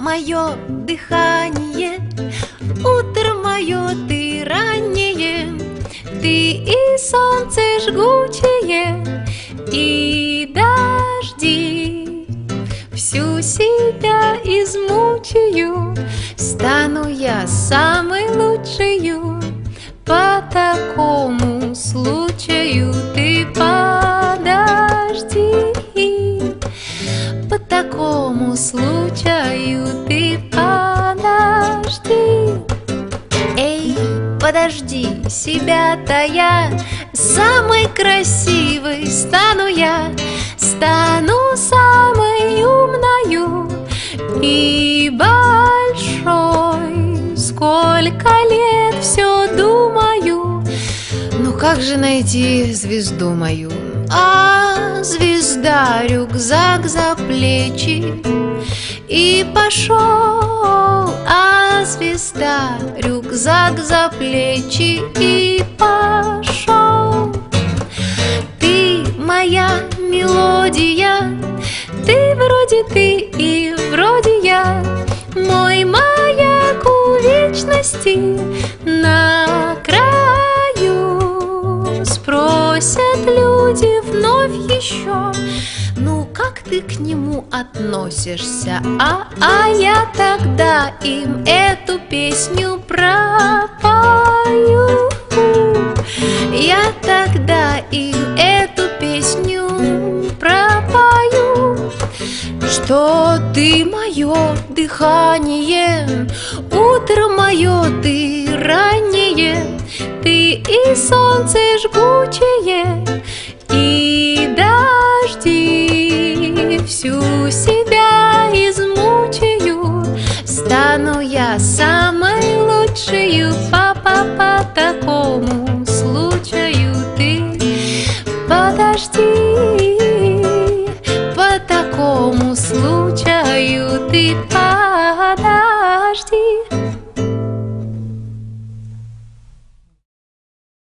мое дыхание, утро мое ты раннее, ты и солнце жгучее, и дожди. Всю себя измучаю, стану я самой лучшею. По такому случаю ты подожди. По такому случаю ты подожди. Эй, подожди, себя-то я самой красивой стану я, стану самой умною и большой. Сколько лет все думаю, ну как же найти звезду мою? А звезда рюкзак за плечи и пошел. А звезда рюкзак за плечи и пошел. Ты моя мелодия, ты вроде ты и вроде я, мой маяк у вечности на краю. Спросят люди вновь еще, ну как ты к нему относишься? А я тогда им эту песню пропою. Я тогда им эту песню пропою. Что ты мое дыхание, утро мое ты раннее, ты и солнце жгучее, и дожди. Всю себя измучаю, стану я самой лучшею. По такому случаю ты подожди. По такому случаю ты подожди.